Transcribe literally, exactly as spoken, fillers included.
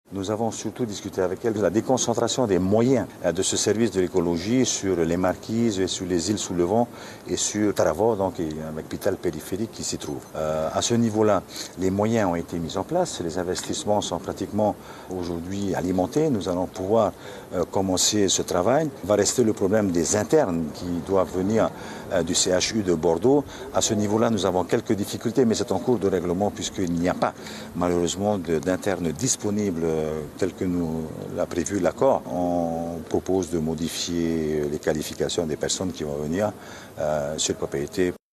Nous avons surtout discuté avec elle de la déconcentration des moyens de ce service de l'écologie sur les Marquises, et sur les îles sous le vent et sur Taravot, donc un hôpital périphérique qui s'y trouve. Euh, à ce niveau-là, les moyens ont été mis en place, les investissements sont pratiquement aujourd'hui alimentés. Nous allons pouvoir euh, commencer ce travail. Il va rester le problème des internes qui doivent venir euh, du C H U de Bordeaux. À ce niveau-là, nous avons quelques difficultés, mais c'est en cours de règlement puisqu'il n'y a pas malheureusement d'internes disponibles tel que nous l'a prévu l'accord. On propose de modifier les qualifications des personnes qui vont venir euh, sur propriété.